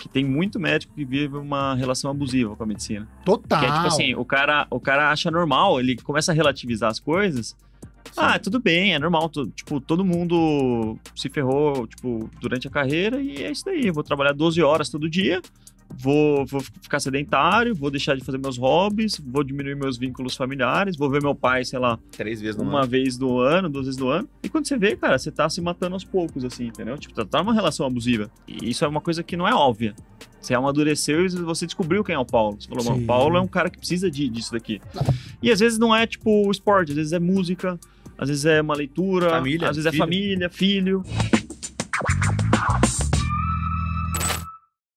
que tem muito médico que vive uma relação abusiva com a medicina. Total. Que é tipo assim, o cara acha normal, ele começa a relativizar as coisas. Ah, tudo bem, é normal. Tipo, todo mundo se ferrou, tipo, durante a carreira e é isso daí. Eu vou trabalhar 12 horas todo dia, vou ficar sedentário, vou deixar de fazer meus hobbies, vou diminuir meus vínculos familiares, vou ver meu pai, sei lá, 3 vezes no uma ano. vez do ano, 2 vezes do ano. E quando você vê, cara, você tá se matando aos poucos, assim, entendeu? Tipo, tá numa relação abusiva. E isso é uma coisa que não é óbvia. Você amadureceu e você descobriu quem é o Paulo. Você falou, mano, o Paulo é um cara que precisa disso daqui. E às vezes não é, tipo, esporte, às vezes é música, às vezes é uma leitura, Família, às vezes é filho. família, filho.